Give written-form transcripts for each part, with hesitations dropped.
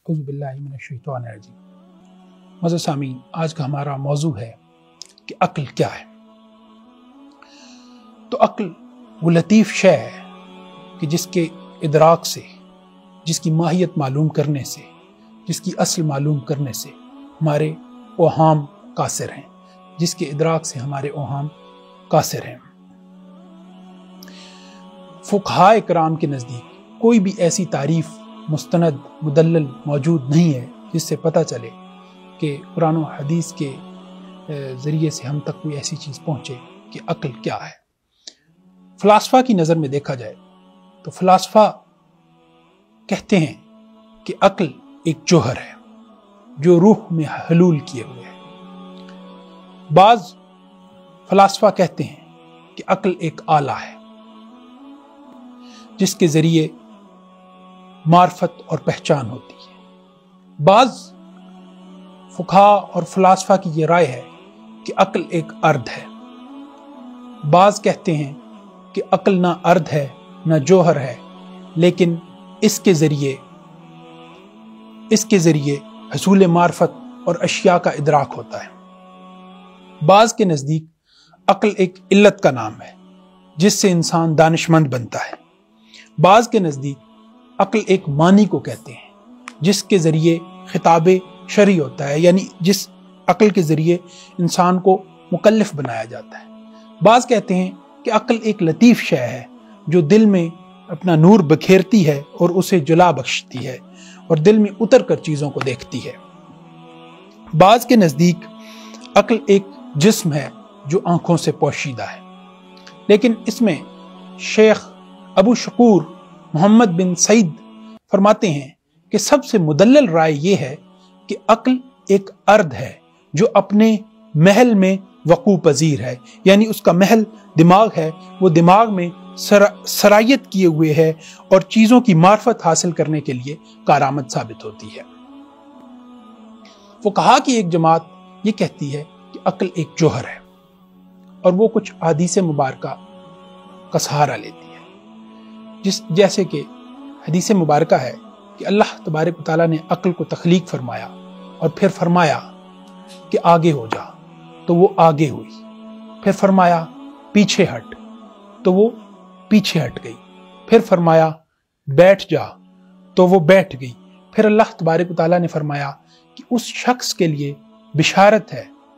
اعوذ باللہ من الشیطان الرجیم۔ معزز سامعین، آج کا ہمارا موضوع ہے کہ عقل کیا ہے۔ تو عقل وہ لطیف شے ہے کہ جس کے ادراک سے، جس کی ماہیت معلوم کرنے سے، جس کی اصل معلوم کرنے سے ہمارے اوہام قاصر ہیں، جس کے ادراک سے ہمارے اوہام قاصر ہیں۔ فقہائے کرام کے نزدیک کوئی بھی ایسی تعریف مستند مدلل موجود نہیں ہے جس سے پتہ چلے کہ قرآن و حدیث کے ذریعے سے ہم تک کوئی ایسی چیز پہنچے کہ عقل کیا ہے۔ فلاسفہ کی نظر میں دیکھا جائے تو فلاسفہ کہتے ہیں کہ عقل ایک جوہر ہے جو روح میں حلول کیے ہوئے ہے۔ بعض فلاسفہ کہتے ہیں کہ عقل ایک آلہ ہے جس کے ذریعے معرفت اور پہچان ہوتی ہے۔ بعض فقہا اور فلاسفہ کی یہ رائے ہے کہ عقل ایک ارد ہے۔ بعض کہتے ہیں کہ عقل نہ ارد ہے نہ جوہر ہے، لیکن اس کے ذریعے حصول معرفت اور اشیاء کا ادراک ہوتا ہے۔ بعض کے نزدیک عقل ایک علت کا نام ہے جس سے انسان دانشمند بنتا ہے۔ بعض کے نزدیک عقل ایک معنی کو کہتے ہیں جس کے ذریعے خطاب شرعی ہوتا ہے، یعنی جس عقل کے ذریعے انسان کو مکلف بنایا جاتا ہے۔ بعض کہتے ہیں کہ عقل ایک لطیف شے ہے جو دل میں اپنا نور بکھیرتی ہے اور اسے جلا بخشتی ہے اور دل میں اتر کر چیزوں کو دیکھتی ہے۔ بعض کے نزدیک عقل ایک جسم ہے جو آنکھوں سے پوشیدہ ہے، لیکن اس میں شیخ ابو شکور محمد بن سعید فرماتے ہیں کہ سب سے مدلل رائے یہ ہے کہ عقل ایک ارد ہے جو اپنے محل میں وقوع پذیر ہے، یعنی اس کا محل دماغ ہے، وہ دماغ میں سرایت کیے ہوئے ہے اور چیزوں کی معرفت حاصل کرنے کے لیے کارآمد ثابت ہوتی ہے۔ فقہا کی ایک جماعت یہ کہتی ہے کہ عقل ایک جوہر ہے اور وہ کچھ احادیث مبارکہ کا سہارا لیتی ہے، جیسے کہ حدیث مبارکہ ہے کہ اللہ تبارک و تعالیٰ نے عقل کو تخلیق فرمایا اور پھر فرمایا کہ آگے ہو جا تو وہ آگے ہوئی، پھر فرمایا پیچھے ہٹ تو وہ پیچھے ہٹ گئی، پھر فرمایا بیٹھ جا تو وہ بیٹھ گئی، پھر اللہ تبارک و تعالیٰ نے فرمایا کہ اس شخص کے لیے بشارت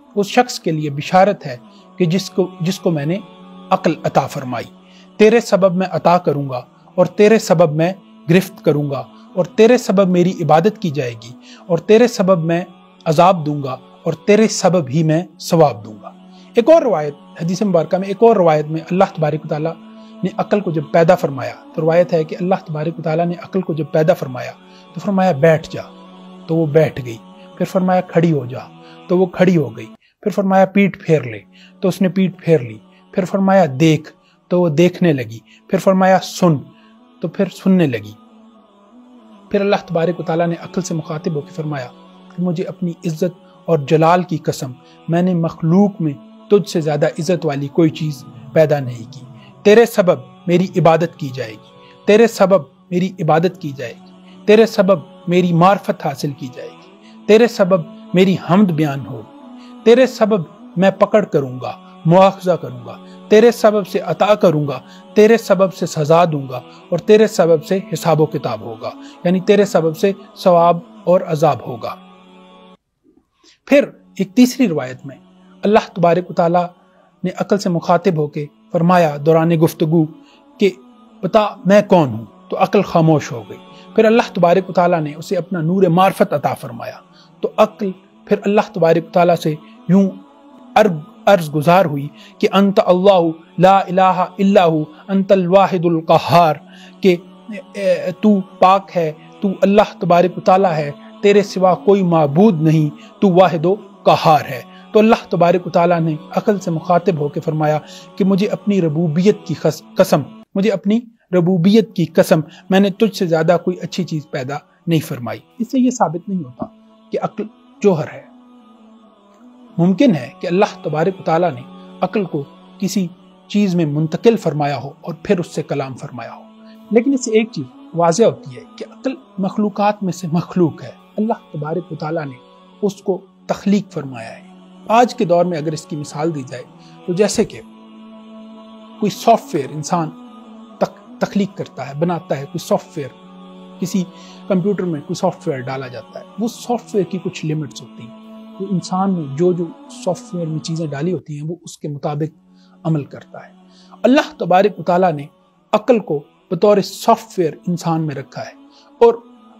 ہے کہ جس کو میں نے عقل عطا فرمائی، تیرے سبب میں عطا کروں گا اور تیرے سبب میں گرفت کروں گا اور تیرے سبب میری عبادت کی جائے گی اور تیرے سبب میں عذاب دوں گا اور تیرے سبب ہی میں ثواب دوں گا۔ ایک اور روایت حدیث مبارکہ میں، ایک اور روایت میں اللہ تبارک و تعالیٰ نے عقل کو جب پیدا فرمایا تو روایت ہے کہ اللہ تبارک و تعالیٰ نے عقل کو جب پیدا فرمایا تو فرمایا بیٹھ جا تو وہ بیٹھ گئی، پھر فرمایا کھڑی ہو جا تو وہ کھڑی ہو گئی، پھر فرمایا پیٹھ پھیر لے تو اس نے پیٹھ پھیر لی، پھر فرمایا دیکھ تو وہ دیکھنے لگی، پھر فرمایا سن تو پھر سننے لگی۔ پھر اللہ تبارک و تعالیٰ نے عقل سے مخاطب ہو کے فرمایا کہ مجھے اپنی عزت اور جلال کی قسم، میں نے مخلوق میں تجھ سے زیادہ عزت والی کوئی چیز پیدا نہیں کی، تیرے سبب میری عبادت کی جائے گی، تیرے سبب میری عبادت کی جائے گی، تیرے سبب میری معرفت حاصل کی جائے گی، تیرے سبب میری حمد بیان ہوگی، تیرے سبب میں پکڑ کروں گا، مواخذہ کروں گا، تیرے سبب سے عطا کروں گا، تیرے سبب سے سزا دوں گا اور تیرے سبب سے حساب و کتاب ہوگا، یعنی تیرے سبب سے ثواب اور عذاب ہوگا۔ پھر ایک تیسری روایت میں اللہ تبارک و تعالیٰ نے عقل سے مخاطب ہو کے فرمایا دوران گفتگو کہ بتا میں کون ہوں، تو عقل خاموش ہو گئی۔ پھر اللہ تبارک و تعالیٰ نے اسے اپنا نور معرفت عطا فرمایا تو عقل پھر اللہ تبارک و تعالیٰ سے یوں عرض گزار ہوئی کہ انت اللہ لا الہ الا ہو انت الواحد القہار، کہ تو پاک ہے، تو اللہ تبارک و تعالیٰ ہے، تیرے سوا کوئی معبود نہیں، تو واحد و قہار ہے۔ تو اللہ تبارک و تعالیٰ نے عقل سے مخاطب ہو کے فرمایا کہ مجھے اپنی ربوبیت کی قسم میں نے تجھ سے زیادہ کوئی اچھی چیز پیدا نہیں فرمائی۔ اس سے یہ ثابت نہیں ہوتا کہ عقل جوہر ہے۔ ممکن ہے کہ اللہ تبارک و تعالیٰ نے عقل کو کسی چیز میں منتقل فرمایا ہو اور پھر اس سے کلام فرمایا ہو، لیکن اس سے ایک چیز واضح ہوتی ہے کہ عقل مخلوقات میں سے مخلوق ہے، اللہ تبارک و تعالیٰ نے اس کو تخلیق فرمایا ہے۔ آج کے دور میں اگر اس کی مثال دی جائے تو جیسے کہ کوئی سافٹ ویئر انسان تخلیق کرتا ہے، بناتا ہے، کوئی سافٹ ویئر کسی کمپیوٹر میں کوئی سافٹ ویئر ڈالا جاتا ہے، وہ سافٹ ویئر کی کچھ لمٹس ہوتی ہیں، وہ انسان نے جو سافٹ ویئر میں چیزیں ڈالی ہوتی ہیں وہ اس کے مطابق عمل کرتا ہے۔ اللہ تبارک و تعالیٰ نے عقل کو بطور سافٹ ویئر انسان میں رکھا ہے، اور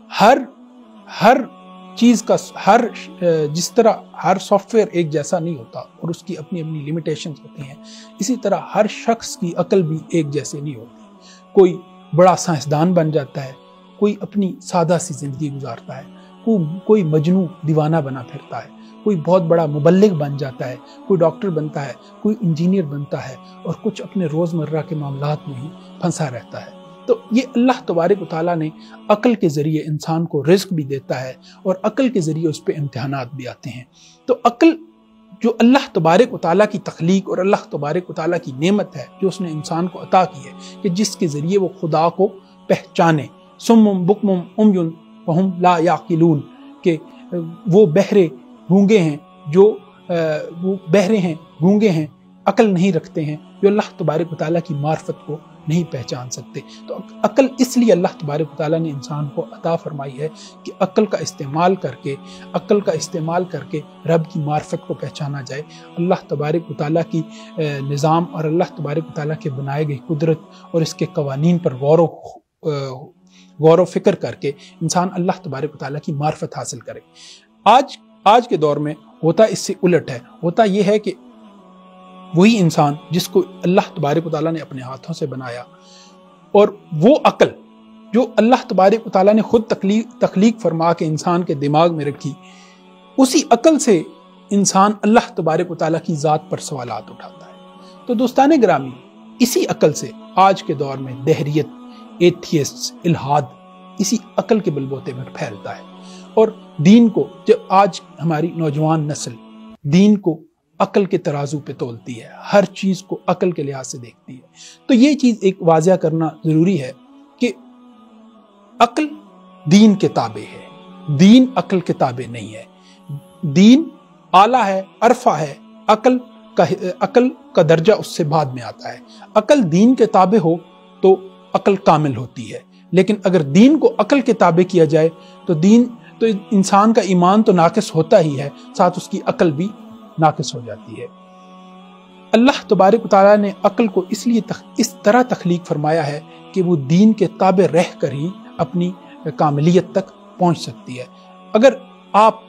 ہر چیز کا جس طرح ہر سافٹ ویئر ایک جیسا نہیں ہوتا اور اس کی اپنی اپنی لمیٹیشنز ہوتی ہیں، اسی طرح ہر شخص کی عقل بھی ایک جیسے نہیں ہوتی۔ کوئی بڑا سائنسدان بن جاتا ہے، کوئی اپنی سادہ سی زندگی گزارتا ہے، کوئی مجنون دیوانہ بنا پھرتا ہے، کوئی بہت بڑا مبلغ بن جاتا ہے، کوئی ڈاکٹر بنتا ہے، کوئی انجینئر بنتا ہے، اور کچھ اپنے روزمرہ کے معاملات میں ہی پھنسا رہتا ہے۔ تو یہ اللہ تبارک و تعالیٰ نے عقل کے ذریعے انسان کو رزق بھی دیتا ہے، اور عقل کے ذریعے اس پہ امتحانات بھی آتے ہیں۔ تو عقل جو اللہ تبارک و تعالیٰ کی تخلیق اور اللہ تبارک و تعالیٰ کی نعمت ہے جو اس نے انسان کو عطا کی ہے، کہ جس کے ذریعے وہ خدا کو پہچانے، سمم بکمم عمیٌ وہم لا یعقلون، کہ وہ بہرے گونگے ہیں، وہ بہرے ہیں، گونگے ہیں، عقل نہیں رکھتے ہیں، جو اللہ تبارک و تعالیٰ کی معرفت کو نہیں پہچان سکتے۔ تو عقل اس لیے اللہ تبارک و تعالیٰ نے انسان کو عطا فرمائی ہے کہ عقل کا استعمال کر کے رب کی معرفت کو پہچانا جائے، اللہ تبارک و تعالیٰ کی نظام اور اللہ تبارک و تعالیٰ کے بنائے گئے قدرت اور اس کے قوانین پر غور و فکر کر کے انسان اللہ تبارک و تعالیٰ کی معرفت حاصل کرے۔ آج کے دور میں ہوتا اس سے الٹ ہے، ہوتا یہ ہے کہ وہی انسان جس کو اللہ تبارک و تعالیٰ نے اپنے ہاتھوں سے بنایا، اور وہ عقل جو اللہ تبارک و تعالیٰ نے خود تخلیق فرما کے انسان کے دماغ میں رکھی، اسی عقل سے انسان اللہ تبارک و تعالیٰ کی ذات پر سوالات اٹھاتا ہے۔ تو دوستان گرامی، اسی عقل سے آج کے دور میں دہریت، ایتھیسٹ، الحاد اسی عقل کے بلبوتے پر پھیلتا ہے، اور دین کو، جب آج ہماری نوجوان نسل دین کو عقل کے ترازو پہ تولتی ہے، ہر چیز کو عقل کے لحاظ سے دیکھتی ہے، تو یہ چیز ایک واضح کرنا ضروری ہے کہ عقل دین کے تابع ہے، دین عقل کے تابع نہیں ہے۔ دین اعلیٰ ہے، عرفہ ہے، عقل کا درجہ اس سے بعد میں آتا ہے۔ عقل دین کے تابع ہو تو عقل کامل ہوتی ہے، لیکن اگر دین کو عقل کے تابع کیا جائے تو انسان کا ایمان تو ناقص ہوتا ہی ہے، ساتھ اس کی عقل بھی ناقص ہو جاتی ہے۔ اللہ تبارک و تعالیٰ نے عقل کو اس طرح تخلیق فرمایا ہے کہ وہ دین کے تابع رہ کر ہی اپنی کاملیت تک پہنچ سکتی ہے۔ اگر آپ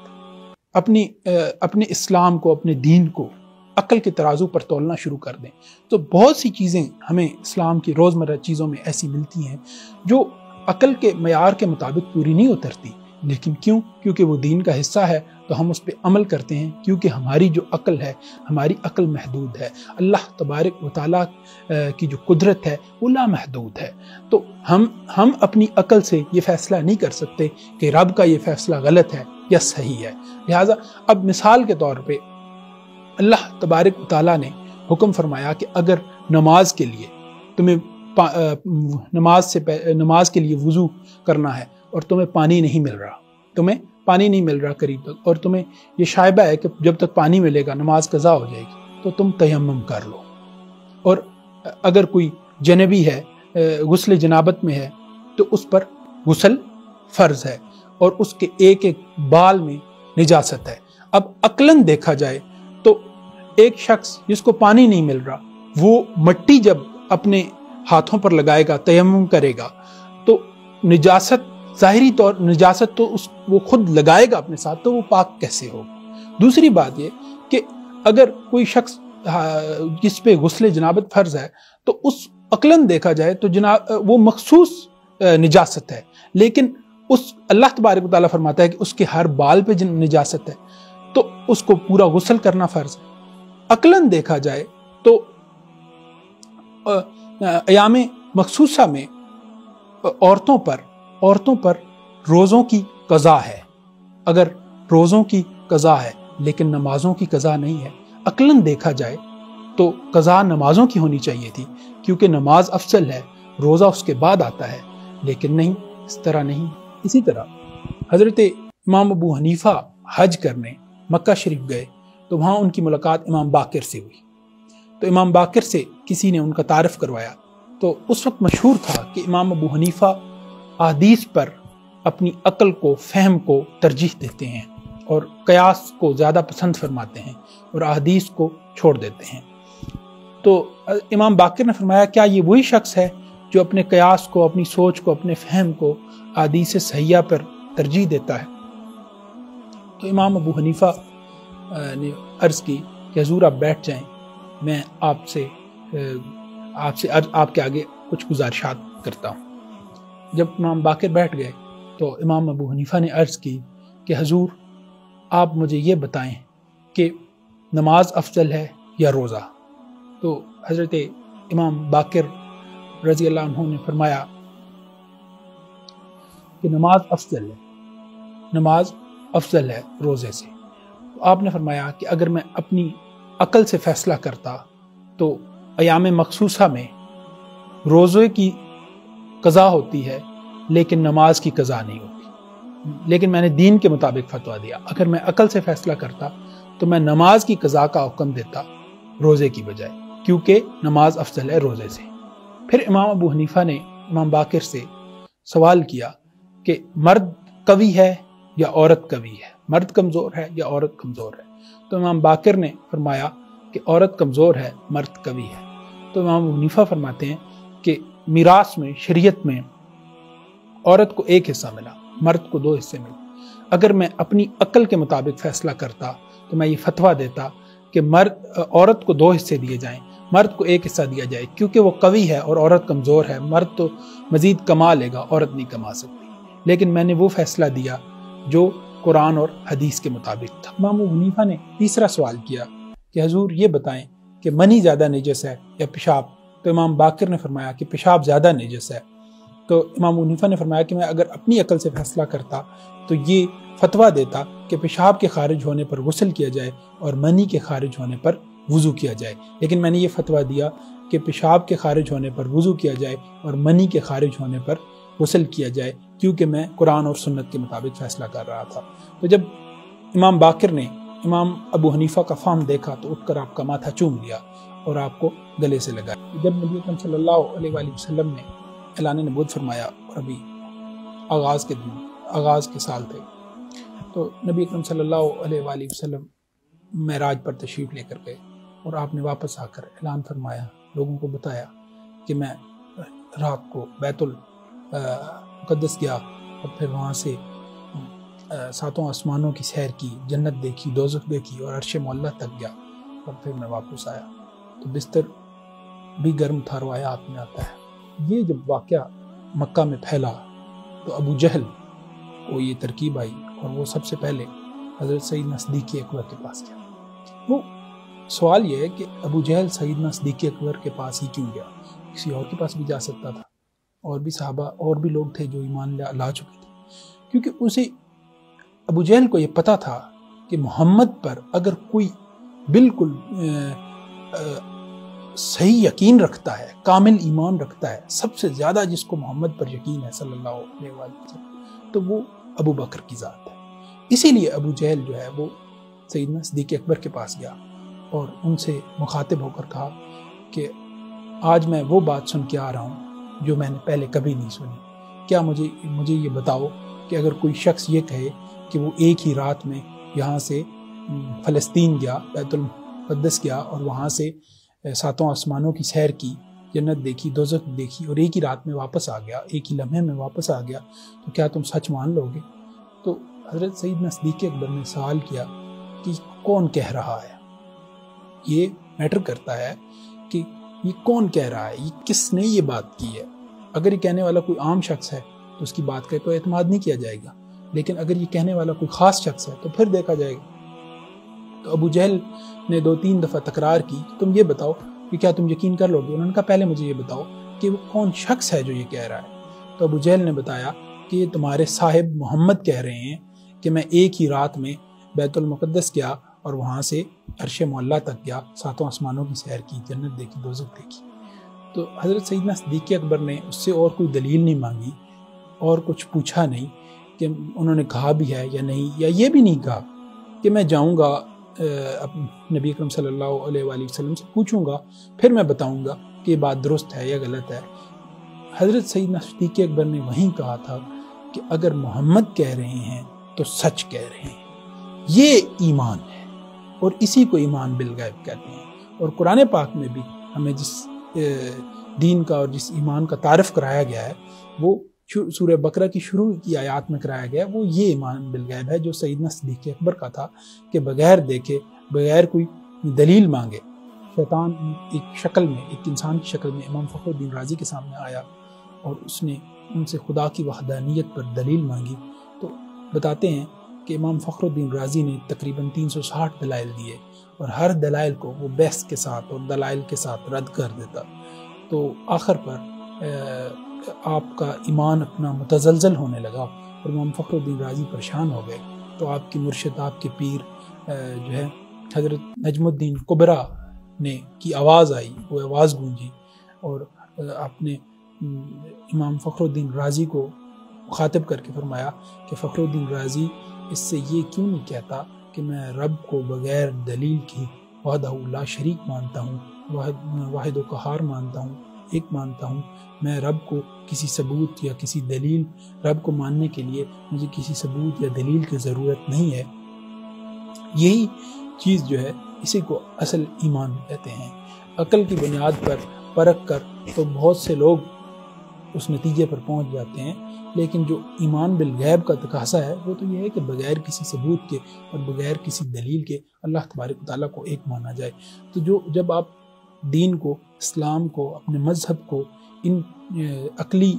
اپنے اسلام کو، اپنے دین کو عقل کے ترازو پر تولنا شروع کر دیں تو بہت سی چیزیں ہمیں اسلام کی روزمرہ چیزوں میں ایسی ملتی ہیں جو عقل کے معیار کے مطابق پوری نہیں اترتی، لیکن کیونکہ وہ دین کا حصہ ہے تو ہم اس پہ عمل کرتے ہیں، کیونکہ ہماری جو عقل ہے، ہماری عقل محدود ہے، اللہ تبارک و تعالیٰ کی جو قدرت ہے وہ لامحدود ہے۔ تو ہم اپنی عقل سے یہ فیصلہ نہیں کر سکتے کہ رب کا یہ فیصلہ غلط ہے یا صحیح ہے۔ لہٰذا اب مثال کے طور پہ اللہ تبارک و تعالیٰ نے حکم فرمایا کہ اگر نماز کے لیے تمہیں نماز کے لیے وضو کرنا ہے اور تمہیں پانی نہیں مل رہا قریب تک، اور تمہیں یہ شائبہ ہے کہ جب تک پانی ملے گا نماز قضا ہو جائے گی، تو تم تیمم کر لو۔ اور اگر کوئی جنبی ہے، غسل جنابت میں ہے، تو اس پر غسل فرض ہے، اور اس کے ایک ایک بال میں نجاست ہے۔ اب عقلاً دیکھا جائے تو ایک شخص جس کو پانی نہیں مل رہا، وہ مٹی جب اپنے ہاتھوں پر لگائے گا، تیمم کرے گا، تو نجاست، ظاہری طور نجاست تو وہ خود لگائے گا اپنے ساتھ، تو وہ پاک کیسے ہو؟ دوسری بات یہ کہ اگر کوئی شخص جس پہ غسل جنابت فرض ہے، تو اس عقلاً دیکھا جائے تو وہ مخصوص نجاست ہے، لیکن اللہ تبارک و تعالیٰ فرماتا ہے کہ اس کے ہر بال پہ نجاست ہے، تو اس کو پورا غسل کرنا فرض ہے۔ عقلاً دیکھا جائے تو ایام مخصوصہ میں عورتوں پر روزوں کی قضا ہے، اگر روزوں کی قضا ہے لیکن نمازوں کی قضا نہیں ہے، عقلاً دیکھا جائے تو قضا نمازوں کی ہونی چاہیے تھی، کیونکہ نماز افضل ہے، روزہ اس کے بعد آتا ہے۔ لیکن نہیں، اس طرح نہیں۔ اسی طرح حضرت امام ابو حنیفہ حج کرنے مکہ شریف گئے تو وہاں ان کی ملاقات امام باقر سے ہوئی، تو امام باقر سے کسی نے ان کا تعارف کروایا، تو اس وقت مشہور تھا کہ امام ابو حنیفہ احادیث پر اپنی عقل کو، فہم کو ترجیح دیتے ہیں اور قیاس کو زیادہ پسند فرماتے ہیں اور احادیث کو چھوڑ دیتے ہیں۔ تو امام باقر نے فرمایا کیا یہ وہی شخص ہے جو اپنے قیاس کو، اپنی سوچ کو، اپنے فہم کو احادیث صحیحہ پر ترجیح دیتا ہے؟ تو امام ابو حنیفہ نے عرض کی کہ حضور آپ بیٹھ جائیں، میں آپ سے آپ کے آگے کچھ گزارشات کرتا ہوں۔ جب امام باقر بیٹھ گئے تو امام ابو حنیفہ نے عرض کی کہ حضور آپ مجھے یہ بتائیں کہ نماز افضل ہے یا روزہ؟ تو حضرت امام باقر رضی اللہ عنہ نے فرمایا کہ نماز افضل ہے روزے سے۔ تو آپ نے فرمایا کہ اگر میں اپنی عقل سے فیصلہ کرتا تو ایام مخصوصہ میں روزے کی قضا ہوتی ہے لیکن نماز کی قضا نہیں ہوتی، لیکن میں نے دین کے مطابق فتویٰ دیا، اگر میں عقل سے فیصلہ کرتا تو میں نماز کی قضا کا حکم دیتا روزے کی بجائے، کیونکہ نماز افضل ہے روزے سے۔ پھر امام ابو حنیفہ نے امام باقر سے سوال کیا کہ مرد قوی ہے یا عورت قوی ہے، مرد کمزور ہے یا عورت کمزور ہے؟ تو امام باقر نے فرمایا کہ عورت کمزور ہے، مرد قوی ہے۔ تو امام ابو حنیفہ فرماتے ہیں کہ میراث میں، شریعت میں عورت کو ایک حصہ ملا، مرد کو 2 حصے ملے۔ اگر میں اپنی عقل کے مطابق فیصلہ کرتا تو میں یہ فتویٰ دیتا کہ عورت کو 2 حصے دیے جائیں، مرد کو 1 حصہ دیا جائے، کیونکہ وہ قوی ہے اور عورت کمزور ہے، مرد تو مزید کما لے گا، عورت نہیں کما سکتی۔ لیکن میں نے وہ فیصلہ دیا جو قرآن اور حدیث کے مطابق تھا۔ امام ابو حنیفہ نے تیسرا سوال کیا کہ حضور یہ بتائیں کہ منی زیادہ نجس ہے یا پیشاب؟ تو امام باقر نے فرمایا کہ پیشاب زیادہ نجس ہے۔ تو امام ابو حنیفہ نے فرمایا کہ میں اگر اپنی عقل سے فیصلہ کرتا تو یہ فتویٰ دیتا کہ پیشاب کے خارج ہونے پر غسل کیا جائے اور منی کے خارج ہونے پر وضو کیا جائے، لیکن میں نے یہ فتویٰ دیا کہ پیشاب کے خارج ہونے پر وضو کیا جائے اور منی کے خارج ہونے پر غسل کیا جائے، کیونکہ میں قرآن اور سنت کے مطابق فیصلہ کر رہا تھا۔ تو جب امام باقر نے امام ابو حنیفہ کا فہم دیکھا تو اٹھ کر آپ کا ماتھا چوم لیا اور آپ کو گلے سے لگایا۔ جب نبی اکرم صلی اللہ علیہ وآلہ وسلم نے اعلان نبوت فرمایا اور ابھی آغاز کے سال تھے، تو نبی اکرم صلی اللہ علیہ وآلہ وسلم معراج پر تشریف لے کر گئے اور آپ نے واپس آ کر اعلان فرمایا، لوگوں کو بتایا کہ میں رات کو بیت المقدس گیا اور پھر وہاں سے 7 آسمانوں کی سیر کی، جنت دیکھی، دوزخ دیکھی اور عرش معلی تک گیا اور پھر میں واپس آیا تو بستر بھی گرم تھا۔ روایات میں آتا ہے یہ جب واقعہ مکہ میں پھیلا تو ابو جہل کو یہ ترکیب آئی اور وہ سب سے پہلے حضرت سیدنا صدیق اکبر کے پاس گیا۔ وہ سوال یہ ہے کہ ابو جہل سیدنا صدیق اکبر کے پاس ہی کیوں گیا؟ کسی اور کے پاس بھی جا سکتا تھا، اور بھی صحابہ اور بھی لوگ تھے جو ایمان لا چکے تھے، کیونکہ اسے ابو جہل کو یہ پتا تھا کہ محمد پر اگر کوئی بالکل صحیح یقین رکھتا ہے، کامل ایمان رکھتا ہے، سب سے زیادہ جس کو محمد پر یقین ہے صلی اللہ علیہ وسلم، تو وہ ابو بکر کی ذات ہے۔ اسی لیے ابو جہل جو ہے وہ سیدنا صدیق اکبر کے پاس گیا اور ان سے مخاطب ہو کر کہا کہ آج میں وہ بات سن کے آ رہا ہوں جو میں نے پہلے کبھی نہیں سنی، کیا مجھے یہ بتاؤ کہ اگر کوئی شخص یہ کہے کہ وہ ایک ہی رات میں یہاں سے فلسطین گیا، بیت المقدس گیا اور وہاں سے 7 آسمانوں کی سیر کی، جنت دیکھی، دوزخ دیکھی اور ایک ہی رات میں واپس آ گیا، ایک ہی لمحے میں واپس آ گیا، تو کیا تم سچ مان لو گے؟ تو حضرت سیدنا صدیق اکبر نے سوال کیا کہ کون کہہ رہا ہے؟ یہ میٹر کرتا ہے کہ یہ کون کہہ رہا ہے، یہ کس نے یہ بات کی ہے۔ اگر یہ کہنے والا کوئی عام شخص ہے تو اس کی بات کا تو اعتماد نہیں کیا جائے گا، لیکن اگر یہ کہنے والا کوئی خاص شخص ہے تو پھر دیکھا جائے گا۔ تو ابو جہل نے 2-3 دفعہ تکرار کی، تم یہ بتاؤ کہ کیا تم یقین کر لو گے؟ انہوں نے کہا پہلے مجھے یہ بتاؤ کہ وہ کون شخص ہے جو یہ کہہ رہا ہے۔ تو ابو جہل نے بتایا کہ یہ تمہارے صاحب محمد کہہ رہے ہیں کہ میں ایک ہی رات میں بیت المقدس گیا اور وہاں سے عرش معلی تک گیا، 7 آسمانوں کی سیر کی، جنت دیکھی، دوزخ دیکھی۔ تو حضرت سیدنا صدیق اکبر نے اس سے اور کوئی دلیل نہیں مانگی اور کچھ پوچھا نہیں کہ انہوں نے کہا بھی ہے یا نہیں، یا یہ بھی نہیں کہا کہ میں جاؤں گا نبی اکرم صلی اللہ علیہ وآلہ وسلم سے پوچھوں گا، پھر میں بتاؤں گا کہ یہ بات درست ہے یا غلط ہے۔ حضرت سیدنا صدیق اکبر نے وہیں کہا تھا کہ اگر محمد کہہ رہے ہیں تو سچ کہہ رہے ہیں، یہ ایمان ہے، اور اسی کو ایمان بالغیب کہتے ہیں۔ اور قرآن پاک میں بھی ہمیں جس دین کا اور جس ایمان کا تعارف کرایا گیا ہے وہ سورہ بقرہ کی شروع کی آیات میں کرایا گیا، وہ یہ ایمان بالغیب ہے جو سیدنا صدیق اکبر کا تھا کہ بغیر دیکھے، بغیر کوئی دلیل مانگے، شیطان ایک شکل میں، ایک انسان کی شکل میں امام فخر الدین رازی کے سامنے آیا اور اس نے ان سے خدا کی وحدانیت پر دلیل مانگی، تو بتاتے ہیں کہ امام فخر الدین رازی نے تقریباً 360 دلائل دیے، اور ہر دلائل کو وہ بحث کے ساتھ اور دلائل کے ساتھ رد کر دیتا۔ تو آخر پر آپ کا ایمان اپنا متزلزل ہونے لگا اور امام فخر الدین رازی پریشان ہو گئے۔ تو آپ کی مرشد، آپ کے پیر جو ہے حضرت نجم الدین کبرا نے کی آواز آئی، وہ آواز گونجی، اور آپ نے امام فخر الدین رازی کو مخاطب کر کے فرمایا کہ فخر الدین رازی اس سے یہ کیوں نہیں کہتا کہ میں رب کو بغیر دلیل کی وحدہ لا شریک مانتا ہوں، واحد و قہار مانتا ہوں، ایک مانتا ہوں، میں رب کو کسی ثبوت یا کسی دلیل، رب کو ماننے کے لیے مجھے کسی ثبوت یا دلیل کی ضرورت نہیں ہے۔ یہی چیز جو ہے اسی کو اصل ایمان کہتے ہیں۔ عقل کی بنیاد پر پرکھ کر تو بہت سے لوگ اس نتیجے پر پہنچ جاتے ہیں، لیکن جو ایمان بالغیب کا تقاضا ہے وہ تو یہ ہے کہ بغیر کسی ثبوت کے اور بغیر کسی دلیل کے اللہ تبارک و تعالیٰ کو ایک مانا جائے۔ تو جب آپ دین کو، اسلام کو، اپنے مذہب کو ان عقلی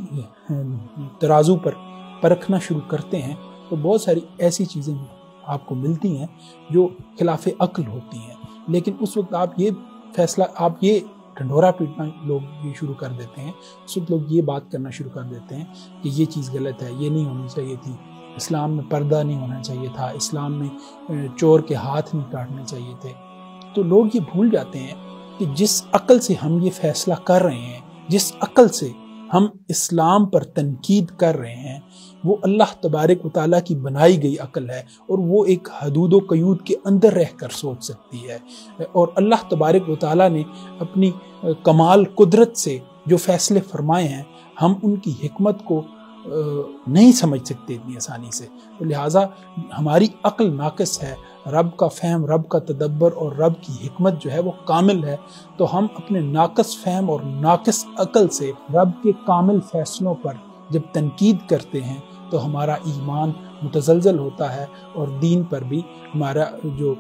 ترازو پر پرکھنا شروع کرتے ہیں تو بہت ساری ایسی چیزیں آپ کو ملتی ہیں جو خلاف عقل ہوتی ہیں، لیکن اس وقت آپ یہ فیصلہ، آپ یہ ڈھنڈورا پیٹنا لوگ یہ شروع کر دیتے ہیں، اس وقت لوگ یہ بات کرنا شروع کر دیتے ہیں کہ یہ چیز غلط ہے، یہ نہیں ہونی چاہیے تھی، اسلام میں پردہ نہیں ہونا چاہیے تھا، اسلام میں چور کے ہاتھ نہیں کاٹنے چاہیے تھے۔ تو لوگ یہ بھول جاتے ہیں کہ جس عقل سے ہم یہ فیصلہ کر رہے ہیں، جس عقل سے ہم اسلام پر تنقید کر رہے ہیں، وہ اللہ تبارک و تعالیٰ کی بنائی گئی عقل ہے، اور وہ ایک حدود و قیود کے اندر رہ کر سوچ سکتی ہے، اور اللہ تبارک و تعالیٰ نے اپنی کمال قدرت سے جو فیصلے فرمائے ہیں ہم ان کی حکمت کو نہیں سمجھ سکتے اتنی آسانی سے، تو لہٰذا ہماری عقل ناقص ہے، رب کا فہم، رب کا تدبر اور رب کی حکمت جو ہے وہ کامل ہے، تو ہم اپنے ناقص فہم اور ناقص عقل سے رب کے کامل فیصلوں پر جب تنقید کرتے ہیں تو ہمارا ایمان متزلزل ہوتا ہے، اور دین پر بھی ہمارا جو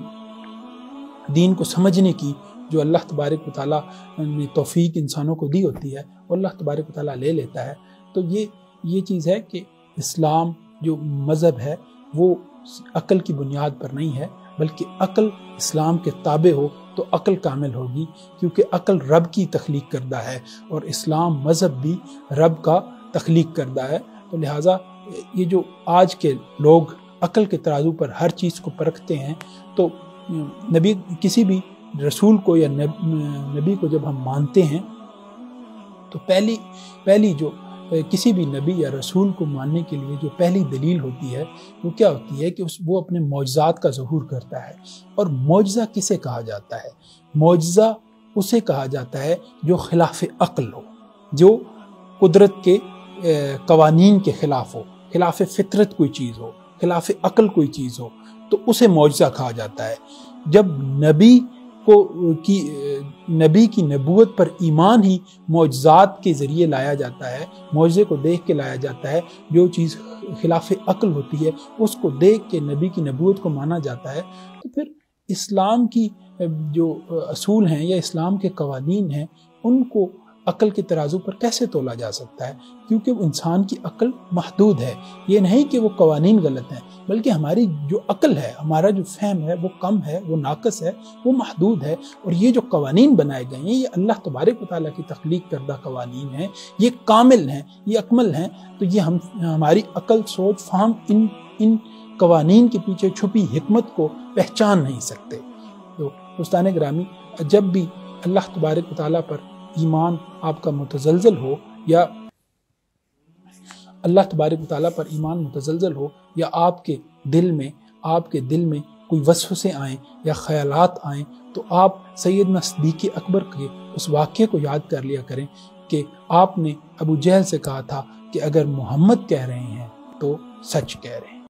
دین کو سمجھنے کی جو اللہ تبارک و تعالیٰ نے توفیق انسانوں کو دی ہوتی ہے وہ اللہ تبارک و تعالیٰ لے لیتا ہے۔ تو یہ چیز ہے کہ اسلام جو مذہب ہے وہ عقل کی بنیاد پر نہیں ہے، بلکہ عقل اسلام کے تابع ہو تو عقل کامل ہوگی، کیونکہ عقل رب کی تخلیق کردہ ہے اور اسلام مذہب بھی رب کا تخلیق کردہ ہے۔ تو لہٰذا یہ جو آج کے لوگ عقل کے ترازو پر ہر چیز کو پرکھتے ہیں، تو نبی، کسی بھی رسول کو یا نبی کو جب ہم مانتے ہیں تو پہلی جو کسی بھی نبی یا رسول کو ماننے کے لیے جو پہلی دلیل ہوتی ہے وہ کیا ہوتی ہے کہ وہ اپنے معجزات کا ظہور کرتا ہے۔ اور معجزہ کسے کہا جاتا ہے؟ معجزہ اسے کہا جاتا ہے جو خلاف عقل ہو، جو قدرت کے قوانین کے خلاف ہو، خلاف فطرت کوئی چیز ہو، خلاف عقل کوئی چیز ہو، تو اسے معجزہ کہا جاتا ہے۔ جب نبی کی نبوت پر ایمان ہی معجزات کے ذریعے لایا جاتا ہے، معجزے کو دیکھ کے لایا جاتا ہے، جو چیز خلاف عقل ہوتی ہے اس کو دیکھ کے نبی کی نبوت کو مانا جاتا ہے، تو پھر اسلام کی جو اصول ہیں یا اسلام کے قوانین ہیں ان کو عقل کے ترازو پر کیسے تولا جا سکتا ہے؟ کیونکہ انسان کی عقل محدود ہے۔ یہ نہیں کہ وہ قوانین غلط ہیں، بلکہ ہماری جو عقل ہے، ہمارا جو فہم ہے وہ کم ہے، وہ ناقص ہے، وہ محدود ہے، اور یہ جو قوانین بنائے گئے ہیں یہ اللہ تبارک و تعالیٰ کی تخلیق کردہ قوانین ہیں، یہ کامل ہیں، یہ اکمل ہیں، تو یہ ہماری عقل، سوچ، فہم ان قوانین کے پیچھے چھپی حکمت کو پہچان نہیں سکتے۔ تو دوستان گرامی، جب بھی اللہ تبارک و تعالیٰ پر ایمان آپ کا متزلزل ہو یا اللہ تبارک و تعالیٰ پر ایمان متزلزل ہو، یا آپ کے دل میں کوئی وسوسے آئیں یا خیالات آئیں، تو آپ سیدنا صدیق اکبر کے اس واقعے کو یاد کر لیا کریں کہ آپ نے ابو جہل سے کہا تھا کہ اگر محمد کہہ رہے ہیں تو سچ کہہ رہے ہیں۔